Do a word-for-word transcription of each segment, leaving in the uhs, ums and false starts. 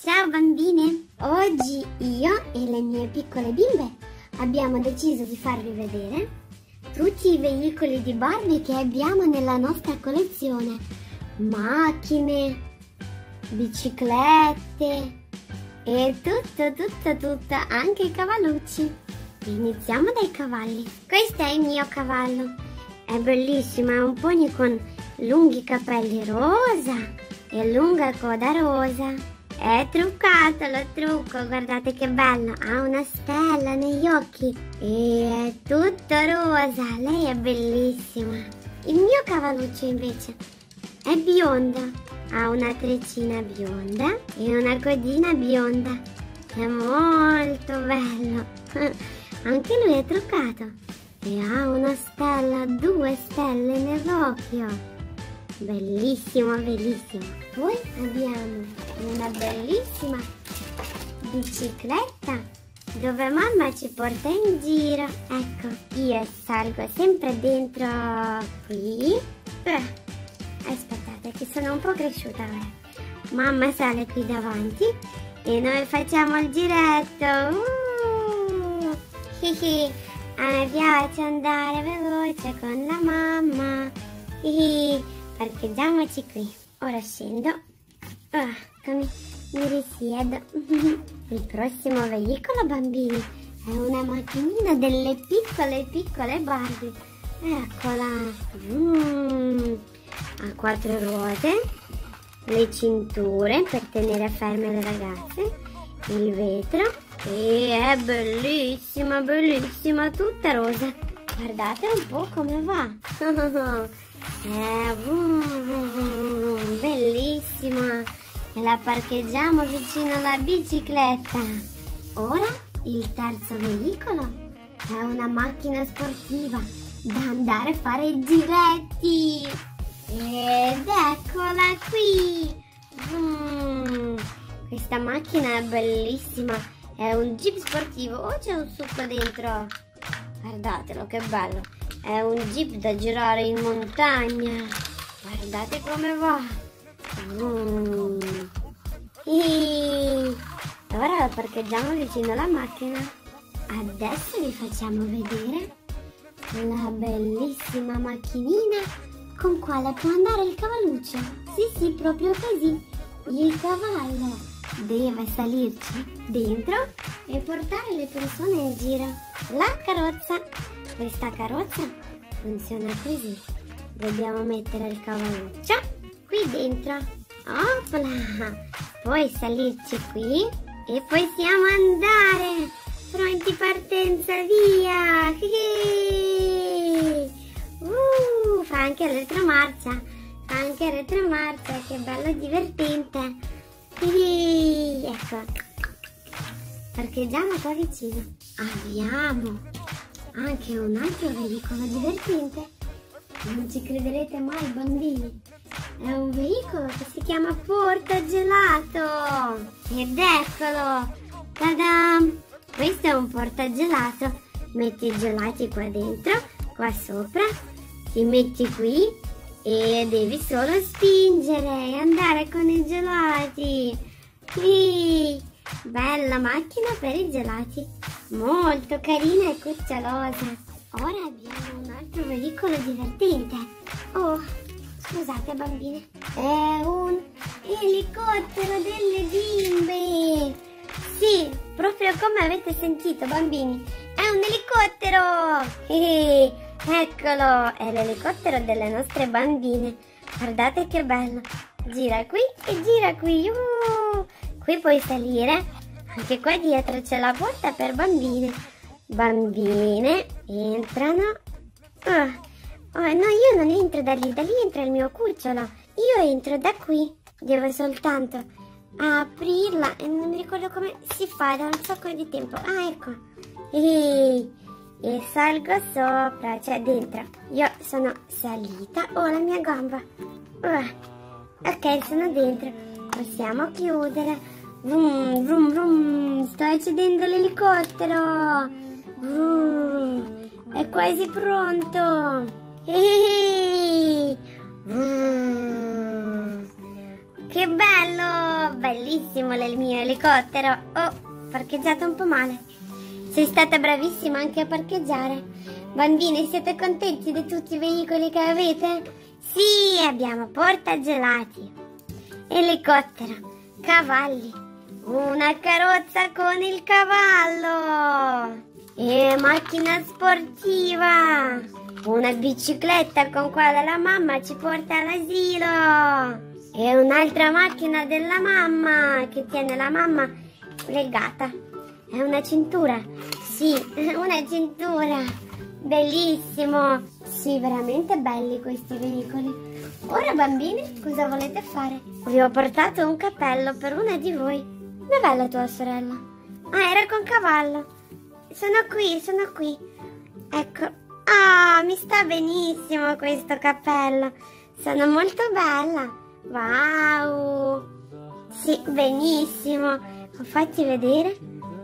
Ciao bambine! Oggi io e le mie piccole bimbe abbiamo deciso di farvi vedere tutti i veicoli di Barbie che abbiamo nella nostra collezione. Macchine, biciclette e tutto, tutto, tutto, anche i cavallucci. Iniziamo dai cavalli. Questo è il mio cavallo. È bellissimo, è un pony con lunghi capelli rosa e lunga coda rosa. È truccato, lo trucco, guardate che bello, ha una stella negli occhi e è tutto rosa, lei è bellissima. Il mio cavalluccio invece è biondo, ha una treccina bionda e una codina bionda, è molto bello. Anche lui è truccato e ha una stella, due stelle nell'occhio. Bellissimo, bellissimo. Poi abbiamo una bellissima bicicletta dove mamma ci porta in giro. Ecco, io salgo sempre dentro qui. Eh, aspettate che sono un po' cresciuta ora. Mamma sale qui davanti e noi facciamo il giretto. Uh, hihi. A me piace andare veloce con la mamma. Hihi. Parcheggiamoci qui. Ora scendo. Ah, mi, mi risiedo. Il prossimo veicolo, bambini, è una macchinina delle piccole piccole Barbie. Eccola. Mm. Ha quattro ruote, le cinture per tenere ferme le ragazze, il vetro e è bellissima, bellissima, tutta rosa. Guardate un po' come va. Eh, uh, bellissima, e la parcheggiamo vicino alla bicicletta. Ora il terzo veicolo è una macchina sportiva da andare a fare i giretti ed eccola qui. Mm, questa macchina è bellissima, è un jeep sportivo. Oh, c'è un succo dentro, guardatelo che bello. È un jeep da girare in montagna. Guardate come va. Mm. E ora la parcheggiamo vicino alla macchina. Adesso vi facciamo vedere la bellissima macchinina con quale può andare il cavalluccio. Sì, sì, proprio così. Il cavallo deve salirci dentro e portare le persone in giro. La carrozza. Questa carrozza funziona così. Dobbiamo mettere il cavalluccio qui dentro. Opla! Poi salirci qui e possiamo andare. Pronti, partenza, via! Uh, fa anche retromarcia. Fa anche retromarcia, che bello divertente. Ecco. Parcheggiamo qua vicino. Abbiamo anche un altro veicolo divertente. Non ci crederete mai, bambini. È un veicolo che si chiama portagelato. Ed eccolo. Ta-da! Questo è un portagelato. Metti i gelati qua dentro, qua sopra. Ti metti qui e devi solo spingere e andare con i gelati. Sì. Bella macchina per i gelati, molto carina e cucciolosa. Ora abbiamo un altro veicolo divertente. Oh, scusate bambine, è un elicottero delle bimbe. Sì, proprio come avete sentito bambini, è un elicottero. E eccolo, è l'elicottero delle nostre bambine. Guardate che bello, gira qui e gira qui. Uh! Qui puoi salire, anche qua dietro c'è la porta per bambine. Bambine entrano. Oh, oh, no, io non entro da lì, da lì entra il mio cucciolo. Io entro da qui, devo soltanto aprirla e non mi ricordo come si fa da un sacco di tempo. Ah, ecco. E, e salgo sopra, cioè dentro. Io sono salita. Oh, la mia gamba. Oh, ok, sono dentro. Possiamo chiudere. Vroom, vroom, vroom. Sto accendendo l'elicottero. È quasi pronto. Ehi. che bello! Bellissimo il mio elicottero. Oh, parcheggiato un po' male. Sei stata bravissima anche a parcheggiare. Bambini, siete contenti di tutti i veicoli che avete? Sì, abbiamo portagelati, elicottero, cavalli, una carrozza con il cavallo e macchina sportiva, una bicicletta con quale la mamma ci porta all'asilo e un'altra macchina della mamma che tiene la mamma legata. È una cintura, sì, una cintura. Bellissimo! Sì, veramente belli questi veicoli. Ora bambini, cosa volete fare? Vi ho portato un cappello per una di voi. Dov'è la tua sorella? Ah, era con cavallo. Sono qui, sono qui. Ecco. Ah, mi sta benissimo questo cappello. Sono molto bella. Wow! Sì, benissimo. Fatti vedere.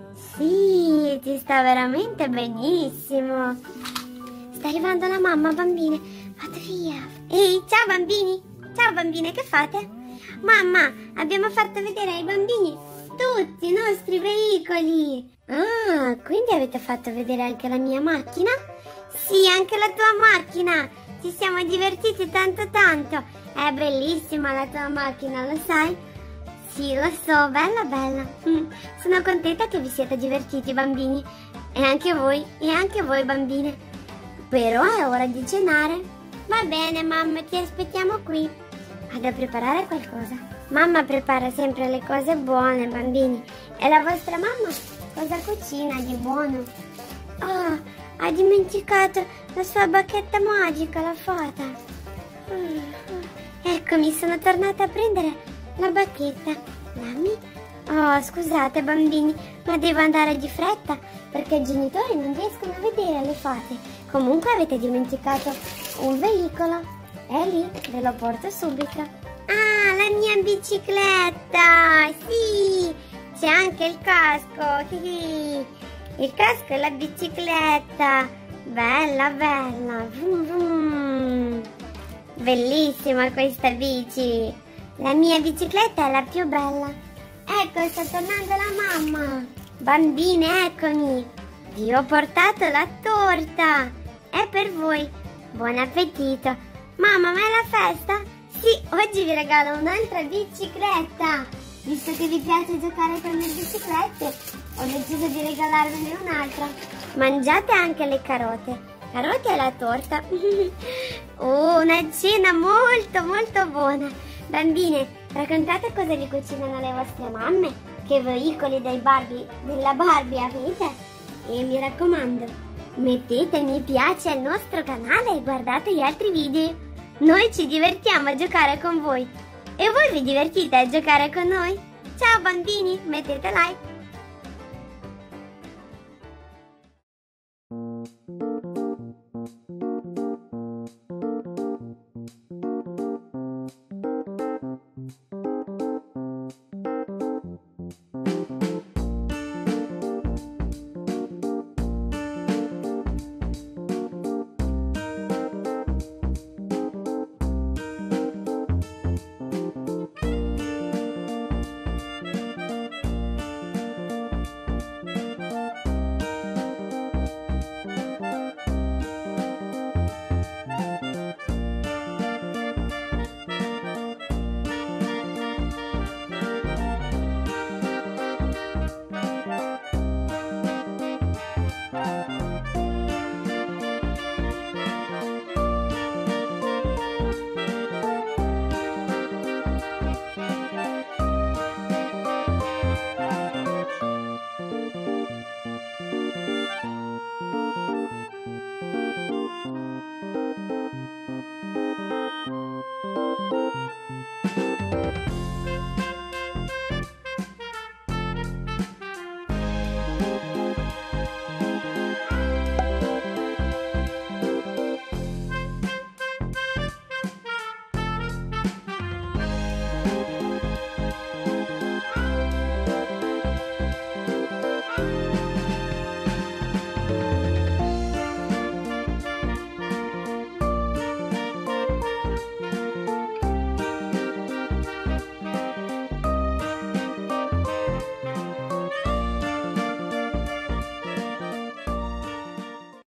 Sì, ti sta veramente benissimo. Sta arrivando la mamma, bambine. Vado via. Ehi, ciao bambini. Ciao bambine, che fate? Mamma, abbiamo fatto vedere ai bambini tutti i nostri veicoli. Ah, quindi avete fatto vedere anche la mia macchina? Sì, anche la tua macchina. Ci siamo divertiti tanto tanto. È bellissima la tua macchina, lo sai? Sì, lo so, bella bella. Mm, sono contenta che vi siete divertiti bambini. E anche voi, e anche voi bambine. Però è ora di cenare. Va bene mamma, ti aspettiamo qui. Vado a preparare qualcosa. Mamma prepara sempre le cose buone bambini. E la vostra mamma cosa cucina di buono? Oh, ha dimenticato la sua bacchetta magica, la fata. Mm, eccomi, sono tornata a prendere la bacchetta. Dammi. Oh, scusate bambini, ma devo andare di fretta perché i genitori non riescono a vedere le fate. Comunque avete dimenticato un veicolo. È lì, ve lo porto subito. Ah, la mia bicicletta! Sì! C'è anche il casco! Il casco e la bicicletta! Bella, bella! Vroom, vroom. Bellissima questa bici! La mia bicicletta è la più bella! Ecco, sta tornando la mamma! Bambine, eccomi! Vi ho portato la torta! È per voi! Buon appetito! Mamma, ma è la festa? Sì, oggi vi regalo un'altra bicicletta! Visto che vi piace giocare con le biciclette, ho deciso di regalarvene un'altra. Mangiate anche le carote. Carote e la torta. Oh, una cena molto molto buona. Bambine, raccontate cosa vi cucinano le vostre mamme, che veicoli dei Barbie, della Barbie avete. E mi raccomando, mettete mi piace al nostro canale e guardate gli altri video. Noi ci divertiamo a giocare con voi. E voi vi divertite a giocare con noi? Ciao bambini, mettete like.